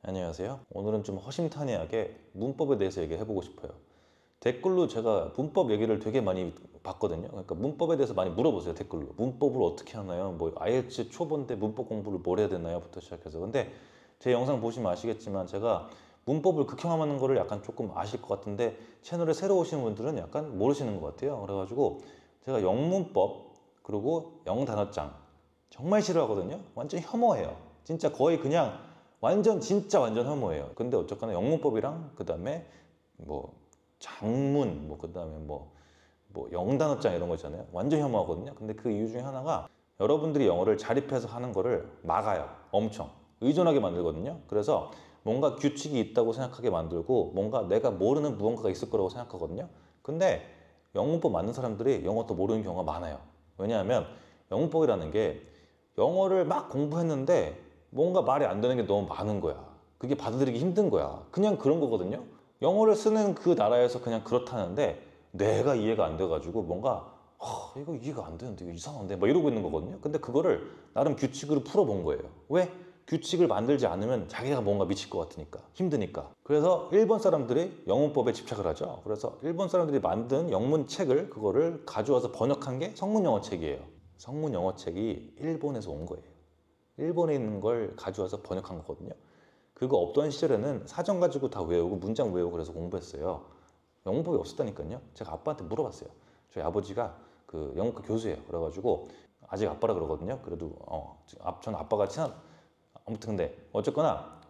안녕하세요. 오늘은 좀 허심탄회하게 문법에 대해서 얘기해보고 싶어요. 댓글로 제가 문법 얘기를 되게 많이 봤거든요. 그러니까 문법에 대해서 많이 물어보세요, 댓글로. 문법을 어떻게 하나요? 뭐 IELTS 초보인데 문법 공부를 뭘 해야 되나요? 부터 시작해서. 근데 제 영상 보시면 아시겠지만 제가 문법을 극혐하는 거를 약간 조금 아실 것 같은데 채널에 새로 오시는 분들은 약간 모르시는 것 같아요. 그래가지고 제가 영문법 그리고 영단어장 정말 싫어하거든요. 완전 혐오해요. 진짜 거의 그냥 진짜 완전 혐오해요. 근데 어쨌거나 영문법이랑 그 다음에 뭐 장문 그 다음에 뭐 영단어장 이런 거 있잖아요. 완전 혐오하거든요. 근데 그 이유 중에 하나가 여러분들이 영어를 자립해서 하는 거를 막아요. 엄청 의존하게 만들거든요. 그래서 뭔가 규칙이 있다고 생각하게 만들고 뭔가 내가 모르는 무언가가 있을 거라고 생각하거든요. 근데 영문법 맞는 사람들이 영어도 모르는 경우가 많아요. 왜냐하면 영문법이라는 게 영어를 막 공부했는데 뭔가 말이 안 되는 게 너무 많은 거야. 그게 받아들이기 힘든 거야. 그냥 그런 거거든요. 영어를 쓰는 그 나라에서 그냥 그렇다는데 내가 이해가 안 돼가지고 뭔가 이거 이해가 안 되는데 이거 이상한데 막 이러고 있는 거거든요. 근데 그거를 나름 규칙으로 풀어본 거예요. 왜? 규칙을 만들지 않으면 자기가 뭔가 미칠 것 같으니까 힘드니까. 그래서 일본 사람들이 영문법에 집착을 하죠. 그래서 일본 사람들이 만든 영문 책을 그거를 가져와서 번역한 게 성문 영어 책이에요. 성문 영어 책이 일본에서 온 거예요. 일본에 있는 걸 가져와서 번역한 거거든요. 그거 없던 시절에는 사전 가지고 다 외우고 문장 외우고 그래서 공부했어요. 영문법이 없었다니까요. 제가 아빠한테 물어봤어요. 저희 아버지가 그 영문과 교수예요. 그래가지고 아직 아빠라 그러거든요. 그래도 저는 아빠가 친한 아무튼 근데 어쨌거나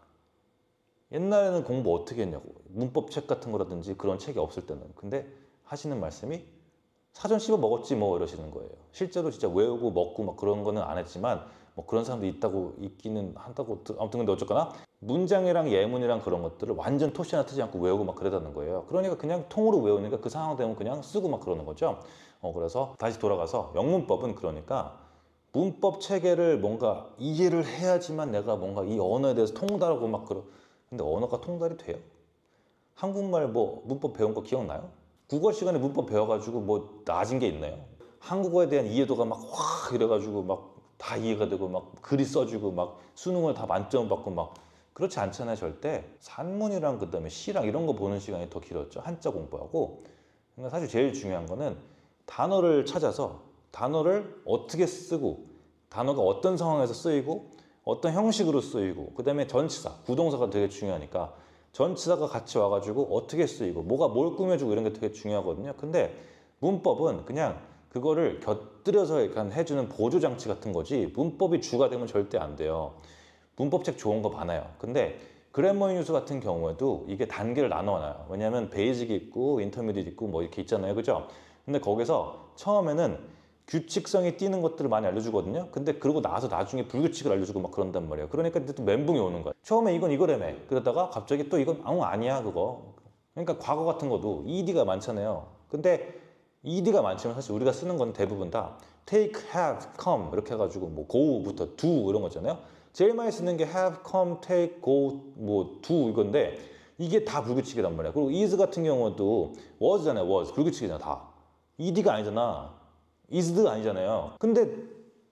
옛날에는 공부 어떻게 했냐고 문법 책 같은 거라든지 그런 책이 없을 때는 근데 하시는 말씀이 사전 씹어 먹었지 뭐 이러시는 거예요. 실제로 진짜 외우고 먹고 막 그런 거는 안 했지만 뭐 그런 사람도 있기는 한다고 아무튼 근데 어쨌거나 문장이랑 예문이랑 그런 것들을 완전 토시 하나 트지 않고 외우고 막 그러다는 거예요. 그러니까 그냥 통으로 외우니까 그 상황 되면 그냥 쓰고 막 그러는 거죠. 그래서 다시 돌아가서 영문법은 그러니까 문법 체계를 뭔가 이해를 해야지만 내가 뭔가 이 언어에 대해서 통달하고 막 근데 언어가 통달이 돼요? 한국말 뭐 문법 배운 거 기억나요? 국어 시간에 문법 배워가지고 뭐 나아진 게 있나요? 한국어에 대한 이해도가 막 확 이래가지고 막 다 이해가 되고 막 글이 써지고 막 수능을 다 만점 받고 막 그렇지 않잖아요 절대. 산문이랑 그 다음에 시랑 이런 거 보는 시간이 더 길었죠. 한자 공부하고. 그러니까 사실 제일 중요한 거는 단어를 찾아서 단어를 어떻게 쓰고 단어가 어떤 상황에서 쓰이고 어떤 형식으로 쓰이고 그 다음에 전치사, 구동사가 되게 중요하니까 전치사가 같이 와가지고 어떻게 쓰이고 뭐가 뭘 꾸며주고 이런 게 되게 중요하거든요. 근데 문법은 그냥 그거를 곁들여서 약간 해주는 보조장치 같은 거지 문법이 주가 되면 절대 안 돼요. 문법책 좋은 거 많아요. 근데 그래머 뉴스 같은 경우에도 이게 단계를 나눠놔요. 왜냐하면 베이직이 있고 인터미디엇 있고 뭐 이렇게 있잖아요. 그죠? 근데 거기서 처음에는 규칙성이 띄는 것들을 많이 알려주거든요. 근데 그러고 나서 나중에 불규칙을 알려주고 막 그런단 말이에요. 그러니까 이제 또 멘붕이 오는 거야. 처음에 이건 이거라며. 그러다가 갑자기 또 이건 아니야 그거. 그러니까 과거 같은 것도 ED가 많잖아요. 근데 ED가 많지만 사실 우리가 쓰는 건 대부분 다 take, have, come 이렇게 해가지고 뭐 go부터 do 이런 거잖아요. 제일 많이 쓰는 게 have, come, take, go, 뭐 do 이건데 이게 다 불규칙이란 말이야. 그리고 is 같은 경우도 was잖아요. was 불규칙이잖아 다. ED가 아니잖아. is도 아니잖아요. 근데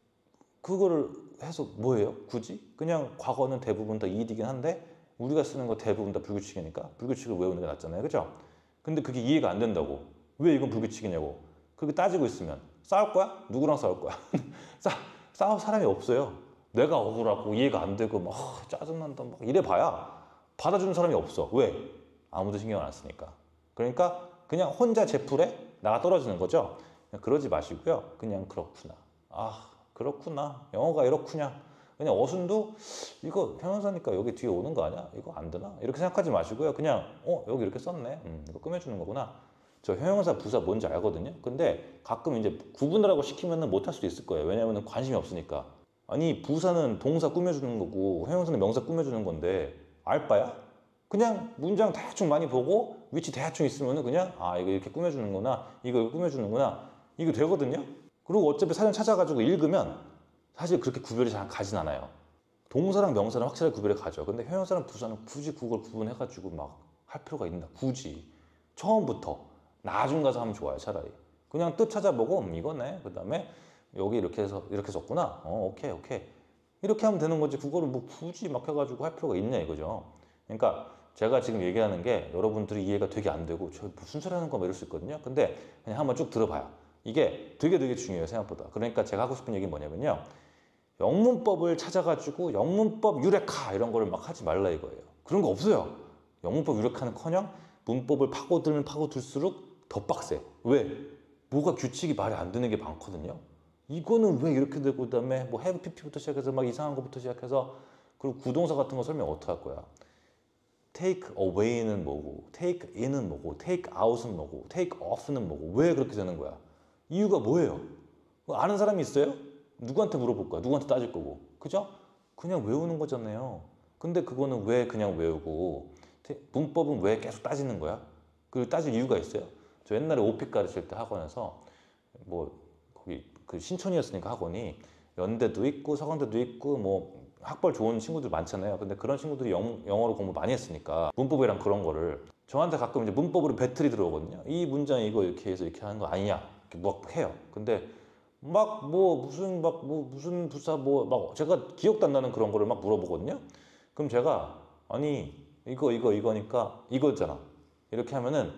그거를 해서 뭐예요? 굳이? 그냥 과거는 대부분 다 ED긴 한데 우리가 쓰는 거 대부분 다 불규칙이니까 불규칙을 외우는 게 낫잖아요. 그죠? 근데 그게 이해가 안 된다고. 왜 이건 불규칙이냐고. 그렇게 따지고 있으면 싸울 거야? 누구랑 싸울 거야? 싸울 사람이 없어요. 내가 억울하고 이해가 안 되고 막 짜증난다 막 이래 봐야 받아주는 사람이 없어. 왜? 아무도 신경 안 쓰니까. 그러니까 그냥 혼자 제풀에 나가 떨어지는 거죠. 그냥 그러지 마시고요. 그냥 그렇구나. 그렇구나. 영어가 이렇구나. 그냥 어순도 이거 형용사니까 여기 뒤에 오는 거 아니야? 이거 안 되나? 이렇게 생각하지 마시고요. 그냥 여기 이렇게 썼네. 이거 꾸며주는 거구나. 저 형용사 부사 뭔지 알거든요. 근데 가끔 이제 구분을 하고 시키면 못할 수도 있을 거예요. 왜냐면 관심이 없으니까. 아니 부사는 동사 꾸며주는 거고 형용사는 명사 꾸며주는 건데 알 바야? 그냥 문장 대충 많이 보고 위치 대충 있으면은 그냥 이거 이렇게 꾸며주는구나 이거 꾸며주는구나 이거 되거든요. 그리고 어차피 사전 찾아가지고 읽으면 사실 그렇게 구별이 잘 가진 않아요. 동사랑 명사는 확실하게 구별이 가죠. 근데 형용사랑 부사는 굳이 그걸 구분해가지고 막 할 필요가 있나? 굳이 처음부터 나중 가서 하면 좋아요. 차라리 그냥 뜻 찾아보고 이거네. 그 다음에 여기 이렇게 해서 이렇게 썼구나. 오케이 오케이. 이렇게 하면 되는 거지. 그거를 뭐 굳이 막 해가지고 할 필요가 있냐 이거죠. 그러니까 제가 지금 얘기하는 게 여러분들이 이해가 되게 안 되고 저 무슨 소리 하는 거막 이럴 수 있거든요. 근데 그냥 한번 쭉 들어봐요. 이게 되게 중요해요, 생각보다. 그러니까 제가 하고 싶은 얘기는 뭐냐면요. 영문법을 찾아가지고 영문법 유레카 이런 거를 막 하지 말라 이거예요. 그런 거 없어요. 영문법 유레카는커녕 문법을 파고들면 파고들수록 더 빡세. 왜? 뭐가 규칙이 말이 안 되는 게 많거든요. 이거는 왜 이렇게 되고 그다음에 뭐 have pp부터 시작해서 막 이상한 것부터 시작해서 그리고 구동사 같은 거 설명 어떻게 할 거야? take away는 뭐고, take in은 뭐고, take out은 뭐고, take off는 뭐고, 왜 그렇게 되는 거야? 이유가 뭐예요? 아는 사람이 있어요? 누구한테 물어볼 거야? 누구한테 따질 거고, 그죠? 그냥 외우는 거잖아요. 근데 그거는 왜 그냥 외우고 문법은 왜 계속 따지는 거야? 그 따질 이유가 있어요. 저 옛날에 오픽 가르칠 때 학원에서 뭐 거기 그 신촌이었으니까 학원이 연대도 있고 서강대도 있고 뭐 학벌 좋은 친구들 많잖아요. 근데 그런 친구들이 영어로 공부 많이 했으니까 문법이랑 그런 거를 저한테 가끔 이제 문법으로 배틀이 들어오거든요. 이 문장 이거 이렇게 해서 이렇게 하는 거 아니냐 이렇게 막 해요. 근데 막 뭐 무슨 부사 뭐 막 제가 기억도 안 나는 그런 거를 막 물어보거든요. 그럼 제가 아니 이거니까 이거잖아 이렇게 하면은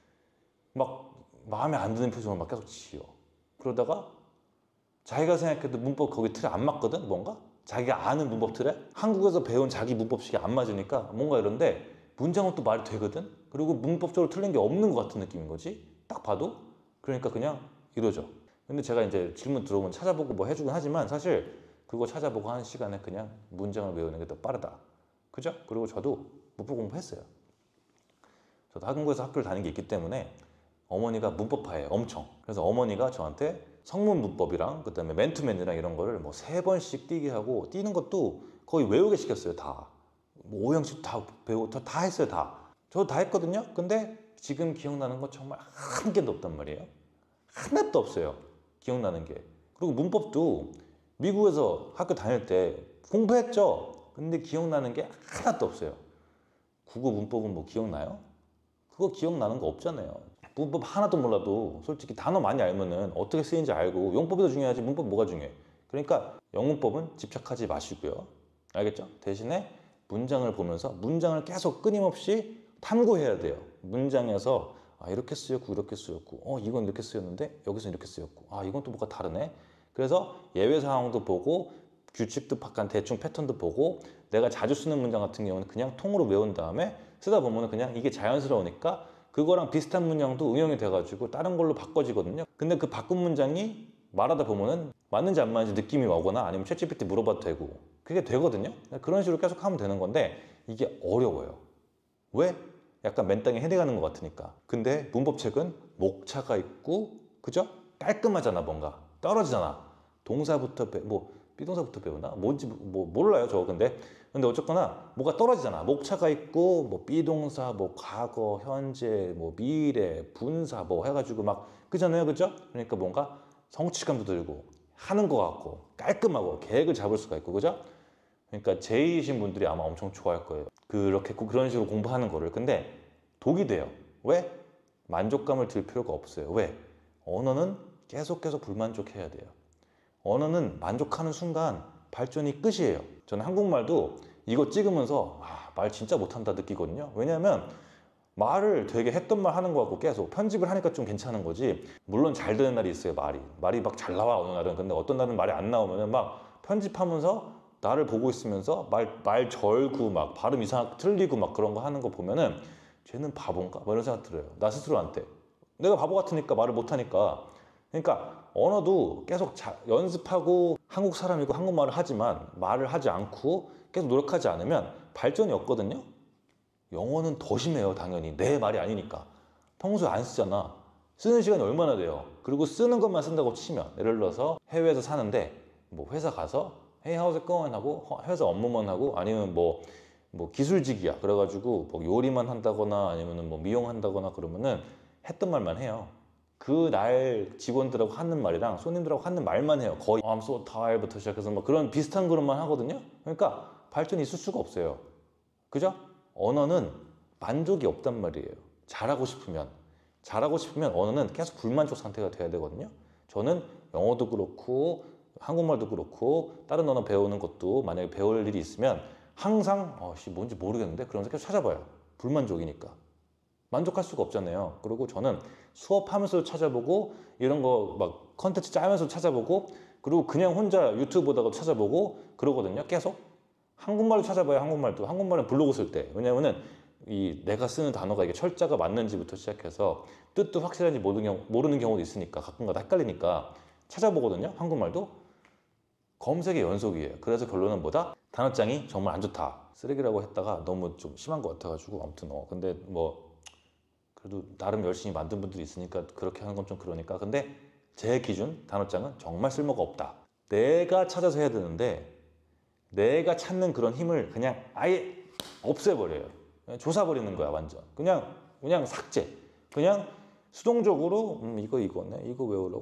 막 마음에 안 드는 표정을 막 계속 지어. 그러다가 자기가 생각해도 문법 거기 틀에 안 맞거든 뭔가 자기가 아는 문법 틀에 한국에서 배운 자기 문법식이 안 맞으니까 뭔가 이런데 문장은 또 말이 되거든. 그리고 문법적으로 틀린 게 없는 것 같은 느낌인 거지 딱 봐도. 그러니까 그냥 이러죠. 근데 제가 이제 질문 들어오면 찾아보고 뭐 해주긴 하지만 사실 그거 찾아보고 하는 시간에 그냥 문장을 외우는 게 더 빠르다. 그죠? 그리고 저도 문법 공부했어요. 저도 한국에서 학교를 다닌 게 있기 때문에 어머니가 문법파예요, 엄청. 그래서 어머니가 저한테 성문 문법이랑 그다음에 맨투맨이랑 이런 거를 뭐 3번씩 뛰게 하고 뛰는 것도 거의 외우게 시켰어요, 다. 뭐 오형식 다 배우고 다 했어요, 다. 저도 다 했거든요. 근데 지금 기억나는 거 정말 한 개도 없단 말이에요. 하나도 없어요, 기억나는 게. 그리고 문법도 미국에서 학교 다닐 때 공부했죠. 근데 기억나는 게 하나도 없어요. 국어 문법은 뭐 기억나요? 그거 기억나는 거 없잖아요. 문법 하나도 몰라도 솔직히 단어 많이 알면은 어떻게 쓰이는지 알고 용법이 더 중요하지 문법 뭐가 중요해. 그러니까 영문법은 집착하지 마시고요. 알겠죠? 대신에 문장을 보면서 문장을 계속 끊임없이 탐구해야 돼요. 문장에서 아 이렇게 쓰였고 이렇게 쓰였고 이건 이렇게 쓰였는데 여기서 이렇게 쓰였고 아 이건 또 뭐가 다르네. 그래서 예외 상황도 보고 규칙도 약간 대충 패턴도 보고 내가 자주 쓰는 문장 같은 경우는 그냥 통으로 외운 다음에 쓰다 보면은 그냥 이게 자연스러우니까 그거랑 비슷한 문장도 응용이 돼가지고 다른 걸로 바꿔지거든요. 근데 그 바꾼 문장이 말하다 보면은 맞는지 안 맞는지 느낌이 오거나 아니면 챗GPT 물어봐도 되고 그게 되거든요. 그런 식으로 계속 하면 되는 건데 이게 어려워요. 왜? 약간 맨땅에 헤딩하는 것 같으니까. 근데 문법책은 목차가 있고 그죠? 깔끔하잖아. 뭔가 떨어지잖아. 동사부터 뭐 비동사부터 배우나? 뭔지 뭐 몰라요 저 근데 어쨌거나 뭐가 떨어지잖아. 목차가 있고 뭐 비동사 뭐 과거 현재 뭐 미래 분사 뭐 해가지고 막 그잖아요. 그죠? 그러니까 뭔가 성취감도 들고 하는 것 같고 깔끔하고 계획을 잡을 수가 있고 그죠? 그러니까 제이신 분들이 아마 엄청 좋아할 거예요. 그렇게 그런 식으로 공부하는 거를. 근데 독이 돼요. 왜? 만족감을 들 필요가 없어요. 왜? 언어는 계속 불만족해야 돼요. 언어는 만족하는 순간 발전이 끝이에요. 저는 한국말도 이거 찍으면서 말 진짜 못한다 느끼거든요. 왜냐하면 말을 되게 했던 말 하는 거 같고 계속 편집을 하니까 좀 괜찮은 거지. 물론 잘 되는 날이 있어요. 말이 막 잘 나와 어느 날은. 근데 어떤 날은 말이 안 나오면은 막 편집하면서 나를 보고 있으면서 말 절고 막 발음 이상하게 틀리고 막 그런 거 하는 거 보면은 쟤는 바본가? 뭐 이런 생각 들어요. 나 스스로한테. 내가 바보 같으니까 말을 못하니까. 그러니까 언어도 계속 연습하고 한국 사람이고 한국말을 하지만 말을 하지 않고 계속 노력하지 않으면 발전이 없거든요. 영어는 더 심해요. 당연히 내 말이 아니니까. 평소에 안 쓰잖아. 쓰는 시간이 얼마나 돼요. 그리고 쓰는 것만 쓴다고 치면 예를 들어서 해외에서 사는데 뭐 회사 가서 Hey how's it going 하고 회사 업무만 하고 아니면 뭐 기술직이야 그래가지고 뭐 요리만 한다거나 아니면 뭐 미용한다거나 그러면은 했던 말만 해요. 그 날 직원들하고 하는 말이랑 손님들하고 하는 말만 해요. 거의 I'm so tired부터 시작해서 막 그런 비슷한 그릇만 하거든요. 그러니까 발전이 있을 수가 없어요. 그죠? 언어는 만족이 없단 말이에요. 잘하고 싶으면 언어는 계속 불만족 상태가 돼야 되거든요. 저는 영어도 그렇고 한국말도 그렇고 다른 언어 배우는 것도 만약에 배울 일이 있으면 항상 뭔지 모르겠는데 그러면서 계속 찾아봐요. 불만족이니까. 만족할 수가 없잖아요. 그리고 저는 수업하면서 찾아보고 이런 거 막 컨텐츠 짜면서 찾아보고 그리고 그냥 혼자 유튜브 보다가 찾아보고 그러거든요. 계속. 한국말도 찾아봐요. 한국말도. 한국말은 블로그 쓸 때. 왜냐면은 이 내가 쓰는 단어가 이게 철자가 맞는지부터 시작해서 뜻도 확실한지 모르는 경우도 있으니까 가끔가다 헷갈리니까 찾아보거든요. 한국말도. 검색의 연속이에요. 그래서 결론은 뭐다? 단어장이 정말 안 좋다. 쓰레기라고 했다가 너무 좀 심한 것 같아가지고 아무튼 근데 뭐 그래도 나름 열심히 만든 분들이 있으니까 그렇게 하는 건 좀 그러니까. 근데 제 기준 단어장은 정말 쓸모가 없다. 내가 찾아서 해야 되는데 내가 찾는 그런 힘을 그냥 아예 없애버려요. 그냥 조사버리는 거야 완전. 그냥 삭제. 그냥 수동적으로 이거네. 이거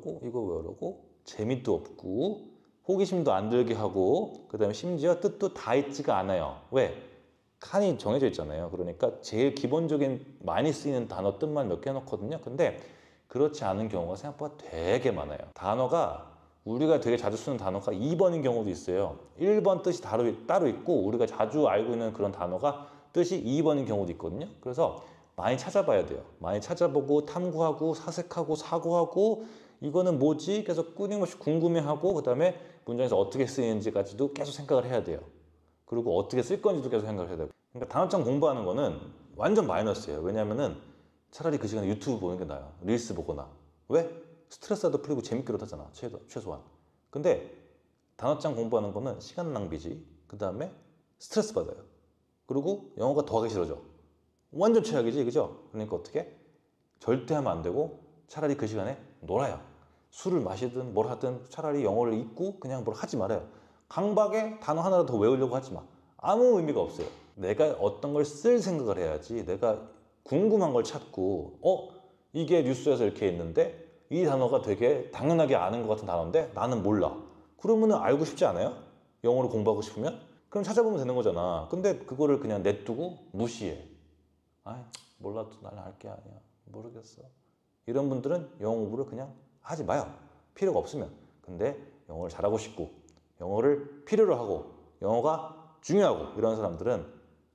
외우려고 재미도 없고 호기심도 안 들게 하고 그 다음에 심지어 뜻도 다 있지가 않아요. 왜? 칸이 정해져 있잖아요. 그러니까 제일 기본적인 많이 쓰이는 단어 뜻만 몇 개 해놓거든요. 근데 그렇지 않은 경우가 생각보다 되게 많아요. 단어가 우리가 되게 자주 쓰는 단어가 2번인 경우도 있어요. 1번 뜻이 따로 있고 우리가 자주 알고 있는 그런 단어가 뜻이 2번인 경우도 있거든요. 그래서 많이 찾아봐야 돼요. 많이 찾아보고 탐구하고 사색하고 사고하고 이거는 뭐지? 계속 끊임없이 궁금해하고 그 다음에 문장에서 어떻게 쓰이는지까지도 계속 생각을 해야 돼요. 그리고 어떻게 쓸 건지도 계속 생각을 해야 돼요. 그러니까 단어장 공부하는 거는 완전 마이너스예요. 왜냐면은 차라리 그 시간에 유튜브 보는 게 나아요. 릴스 보거나. 왜? 스트레스라도 풀리고 재밌기로 하잖아. 최소한. 근데 단어장 공부하는 거는 시간 낭비지. 그 다음에 스트레스 받아요. 그리고 영어가 더 하기 싫어져. 완전 최악이지, 그죠? 그러니까 어떻게? 절대 하면 안 되고 차라리 그 시간에 놀아요. 술을 마시든 뭘 하든 차라리 영어를 잊고 그냥 뭘 하지 말아요. 강박에 단어 하나라도 더 외우려고 하지 마. 아무 의미가 없어요. 내가 어떤 걸 쓸 생각을 해야지. 내가 궁금한 걸 찾고 이게 뉴스에서 이렇게 있는데 이 단어가 되게 당연하게 아는 것 같은 단어인데 나는 몰라. 그러면은 알고 싶지 않아요? 영어를 공부하고 싶으면? 그럼 찾아보면 되는 거잖아. 근데 그거를 그냥 냅두고 무시해. 아이, 몰라도 나는 알 게 아니야. 모르겠어. 이런 분들은 영어 공부를 그냥 하지 마요. 필요가 없으면. 근데 영어를 잘하고 싶고 영어를 필요로 하고 영어가 중요하고 이런 사람들은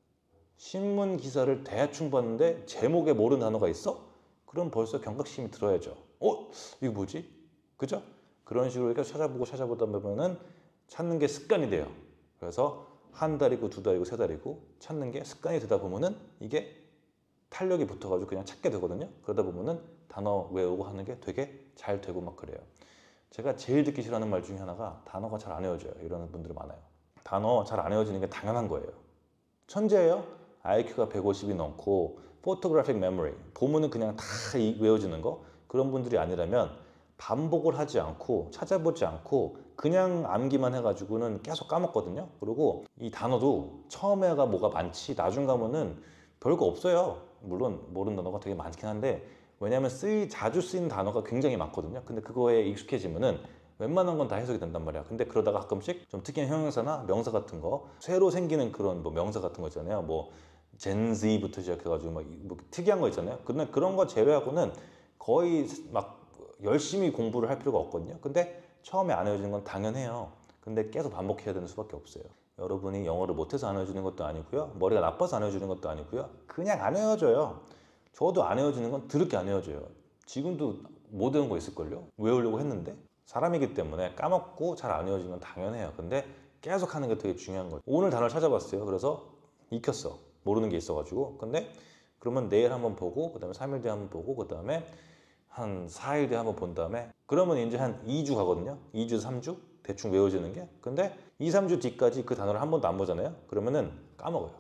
신문 기사를 대충 봤는데 제목에 모르는 단어가 있어? 그럼 벌써 경각심이 들어야죠. 이거 뭐지? 그죠? 그런 식으로 계속 찾아보다 보면은 찾는 게 습관이 돼요. 그래서 한 달이고 두 달이고 세 달이고 찾는 게 습관이 되다 보면은 이게 탄력이 붙어가지고 그냥 찾게 되거든요. 그러다 보면은 단어 외우고 하는 게 되게 잘 되고 막 그래요. 제가 제일 듣기 싫어하는 말 중에 하나가 단어가 잘 안 외워져요. 이러는 분들이 많아요. 단어 잘 안 외워지는 게 당연한 거예요. 천재예요? IQ가 150이 넘고 포토그래픽 메모리 보면은 그냥 다 외워지는 거 그런 분들이 아니라면 반복을 하지 않고 찾아보지 않고 그냥 암기만 해가지고는 계속 까먹거든요. 그리고 이 단어도 처음에가 뭐가 많지 나중 가면은 별거 없어요. 물론 모르는 단어가 되게 많긴 한데 왜냐하면 자주 쓰이는 단어가 굉장히 많거든요. 근데 그거에 익숙해지면은 웬만한 건 다 해석이 된단 말이야. 근데 그러다가 가끔씩 좀 특이한 형용사나 명사 같은 거 새로 생기는 그런 뭐 명사 같은 거 있잖아요. 뭐 젠지부터 시작해가지고 뭐 특이한 거 있잖아요. 근데 그런 거 제외하고는 거의 막 열심히 공부를 할 필요가 없거든요. 근데 처음에 안 외워지는 건 당연해요. 근데 계속 반복해야 되는 수밖에 없어요. 여러분이 영어를 못해서 안 외워지는 것도 아니고요. 머리가 나빠서 안 외워지는 것도 아니고요. 그냥 안 외워져요. 저도 안 외워지는 건 드럽게 안 외워져요. 지금도 못 외운 거 있을걸요? 외우려고 했는데 사람이기 때문에 까먹고 잘 안 외워지는 건 당연해요. 근데 계속 하는 게 되게 중요한 거예요. 오늘 단어를 찾아봤어요. 그래서 익혔어. 모르는 게 있어가지고. 근데 그러면 내일 한번 보고 그 다음에 3일 뒤에 한번 보고 그 다음에 한 4일 뒤에 한번 본 다음에 그러면 이제 한 2주 가거든요. 2주, 3주? 대충 외워지는 게. 근데 2, 3주 뒤까지 그 단어를 한 번도 안 보잖아요. 그러면은 까먹어요.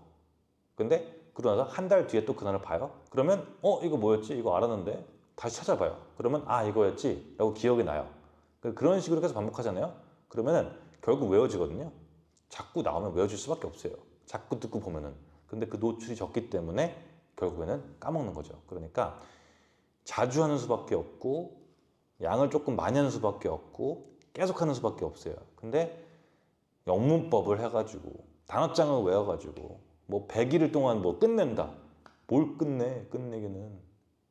근데 그러고 나서 한 달 뒤에 또 그 단어를 봐요. 그러면 이거 뭐였지? 이거 알았는데 다시 찾아봐요. 그러면 이거였지? 라고 기억이 나요. 그런 식으로 계속 반복하잖아요. 그러면은 결국 외워지거든요. 자꾸 나오면 외워질 수밖에 없어요. 자꾸 듣고 보면은. 근데 그 노출이 적기 때문에 결국에는 까먹는 거죠. 그러니까 자주 하는 수밖에 없고 양을 조금 많이 하는 수밖에 없고 계속 하는 수밖에 없어요. 근데 영문법을 해가지고 단어장을 외워가지고 뭐 100일 동안 뭐 끝낸다. 뭘 끝내?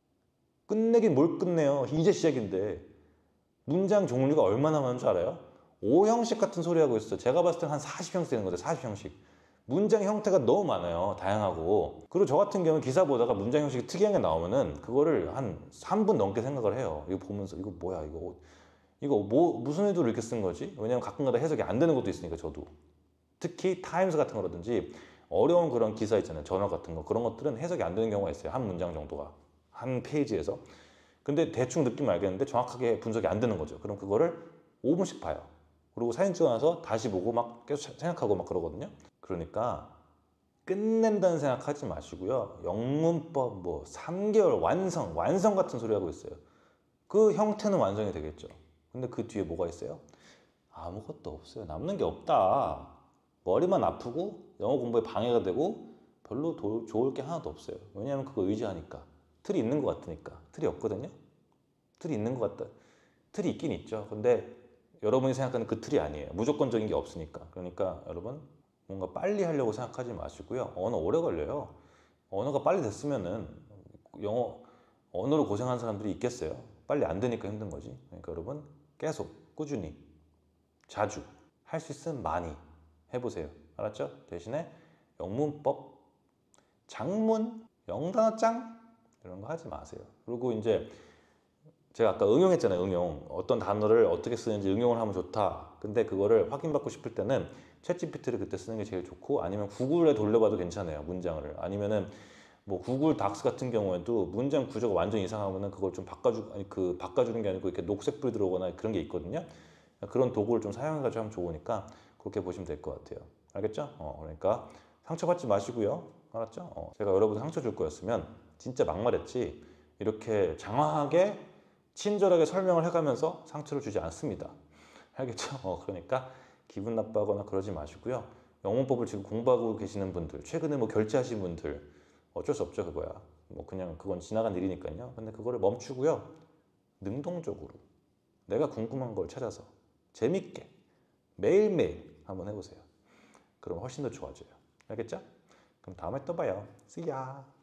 끝내긴 뭘 끝내요. 이제 시작인데 문장 종류가 얼마나 많은 줄 알아요? O형식 같은 소리 하고 있어요. 제가 봤을 때는 한 40형식 되는 거죠. 40형식. 문장 형태가 너무 많아요. 다양하고. 그리고 저 같은 경우는 기사 보다가 문장 형식이 특이한 게 나오면은 그거를 한 3분 넘게 생각을 해요. 이거 보면서 이거 뭐야 이거 뭐 무슨 의도로 이렇게 쓴 거지? 왜냐면 가끔가다 해석이 안 되는 것도 있으니까 저도. 특히 타임스 같은 거라든지 어려운 그런 기사 있잖아요. 저널 같은 거. 그런 것들은 해석이 안 되는 경우가 있어요. 한 문장 정도가. 한 페이지에서. 근데 대충 느낌 알겠는데 정확하게 분석이 안 되는 거죠. 그럼 그거를 5분씩 봐요. 그리고 사진 찍어 나서 다시 보고 막 계속 생각하고 막 그러거든요. 그러니까 끝낸다는 생각하지 마시고요. 영문법 뭐 3개월 완성 같은 소리 하고 있어요. 그 형태는 완성이 되겠죠. 근데 그 뒤에 뭐가 있어요? 아무것도 없어요. 남는 게 없다. 머리만 아프고 영어 공부에 방해가 되고 별로 좋을 게 하나도 없어요. 왜냐하면 그거 의지하니까. 틀이 있는 것 같으니까. 틀이 없거든요. 틀이 있는 것 같다. 틀이 있긴 있죠. 근데 여러분이 생각하는 그 틀이 아니에요. 무조건적인 게 없으니까. 그러니까 여러분 뭔가 빨리 하려고 생각하지 마시고요. 언어 오래 걸려요. 언어가 빨리 됐으면은 영어 언어로 고생하는 사람들이 있겠어요. 빨리 안 되니까 힘든 거지. 그러니까 여러분 계속 꾸준히 자주 할 수 있으면 많이 해보세요. 알았죠? 대신에 영문법, 장문, 영단어장 이런 거 하지 마세요. 그리고 이제 제가 아까 응용했잖아요. 응용. 어떤 단어를 어떻게 쓰는지 응용을 하면 좋다. 근데 그거를 확인받고 싶을 때는 챗GPT를 그때 쓰는 게 제일 좋고 아니면 구글에 돌려봐도 괜찮아요. 문장을. 아니면은 뭐 구글 닥스 같은 경우에도 문장 구조가 완전 이상하면은 그걸 좀 바꿔주는 게 아니고 이렇게 녹색불이 들어오거나 그런 게 있거든요. 그런 도구를 좀 사용해가지고 하면 좋으니까 그렇게 보시면 될 것 같아요. 알겠죠? 그러니까 상처받지 마시고요. 알았죠? 제가 여러분 상처 줄 거였으면 진짜 막말했지 이렇게 장황하게 친절하게 설명을 해가면서 상처를 주지 않습니다. 알겠죠? 그러니까 기분 나빠하거나 그러지 마시고요. 영문법을 지금 공부하고 계시는 분들, 최근에 뭐 결제하신 분들 어쩔 수 없죠, 그거야. 뭐 그냥 그건 지나간 일이니까요. 근데 그거를 멈추고요. 능동적으로 내가 궁금한 걸 찾아서 재밌게 매일매일 한번 해보세요. 그럼 훨씬 더 좋아져요. 알겠죠? 그럼 다음에 또 봐요. See ya!